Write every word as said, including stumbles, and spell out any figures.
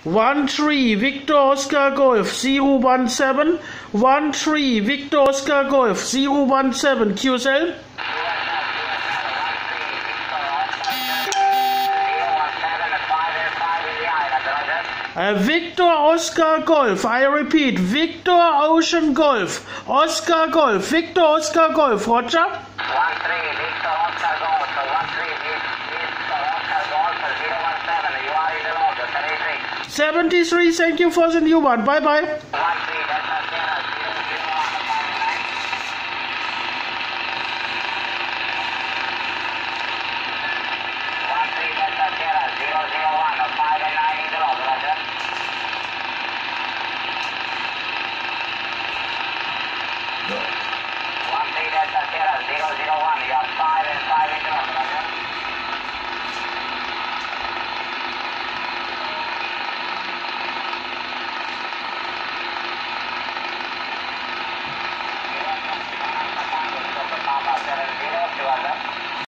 one three Victor Oscar Golf zero one seven. one three Victor Oscar Golf zero one seven Q S L. Uh, Victor Oscar Golf, I repeat, Victor Ocean Golf, Oscar Golf, Victor Oscar Golf, Roger? one three Victor Oscar Golf, one three Victor Oscar Golf, zero one seven, you are in the log, seventy-three. seventy-three, thank you for the new one, bye bye.